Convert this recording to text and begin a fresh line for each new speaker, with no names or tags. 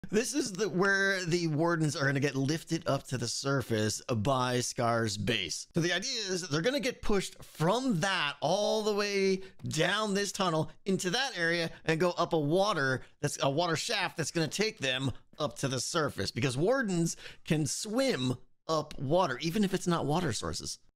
This is where the wardens are going to get lifted up to the surface by Scar's base. So the idea is they're going to get pushed from that all the way down this tunnel into that area and go up a water shaft that's going to take them up to the surface, because wardens can swim up water even if it's not water sources.